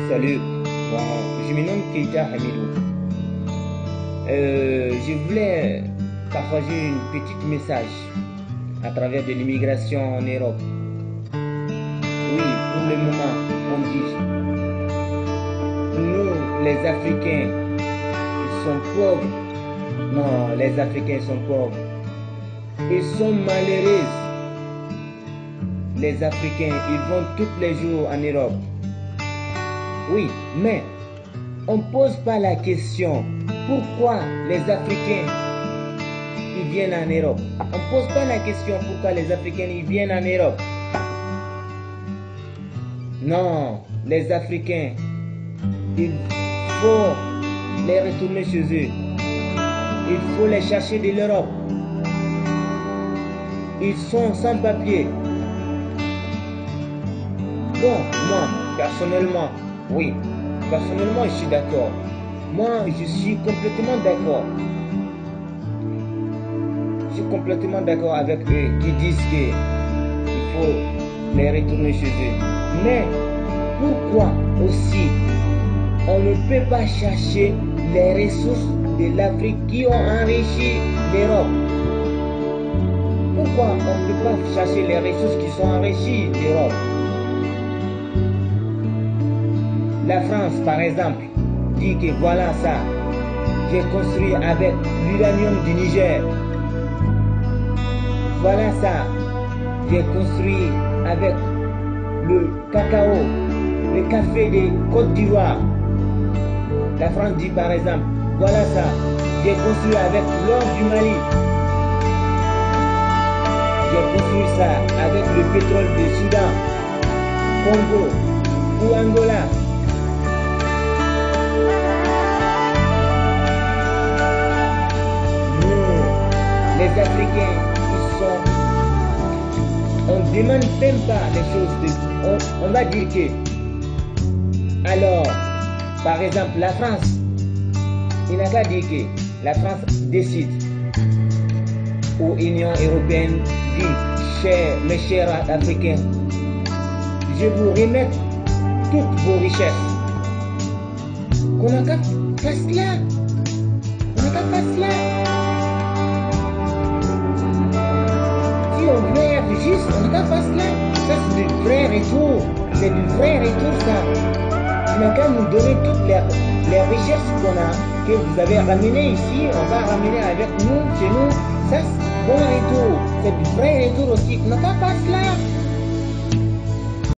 Salut, bon, je me nomme Keita Hamidou. Je voulais partager un petit message à travers de l'immigration en Europe. Oui, pour le moment, on dit, nous, les Africains, ils sont pauvres. Non, les Africains sont pauvres. Ils sont malheureux. Les Africains, ils vont tous les jours en Europe. Oui, mais on ne pose pas la question pourquoi les Africains ils viennent en Europe. On ne pose pas la question pourquoi les Africains ils viennent en Europe. Non, les Africains, il faut les retourner chez eux. Il faut les chercher de l'Europe. Ils sont sans papier. Bon, moi, personnellement, oui, personnellement, je suis d'accord. Moi, je suis complètement d'accord. Je suis complètement d'accord avec eux qui disent qu'il faut les retourner chez eux. Mais pourquoi aussi on ne peut pas chercher les ressources de l'Afrique qui ont enrichi l'Europe? Pourquoi on ne peut pas chercher les ressources qui sont enrichies l'Europe? La France, par exemple, dit que voilà ça, j'ai construit avec l'uranium du Niger. Voilà ça, j'ai construit avec le cacao, le café de Côte d'Ivoire. La France dit par exemple, voilà ça, j'ai construit avec l'or du Mali. J'ai construit ça avec le pétrole du Soudan, Congo ou Angola. Les Africains, on ne demande même pas les choses. On va dire que, alors, par exemple, la France, il n'a qu'à dire que la France décide, ou Union européenne dit, mes chers Africains, je vous remets toutes vos richesses. Qu'on n'a qu'à faire cela. On n'a qu'à faire cela. On veut être juste, on n'a qu'à faire cela. Ça c'est du vrai retour. C'est du vrai retour ça. Tu n'as qu'à nous donner toutes les richesses qu'on a, que vous avez ramenées ici, on va ramener avec nous, chez nous. Ça c'est bon retour. C'est du vrai retour aussi. On n'a qu'à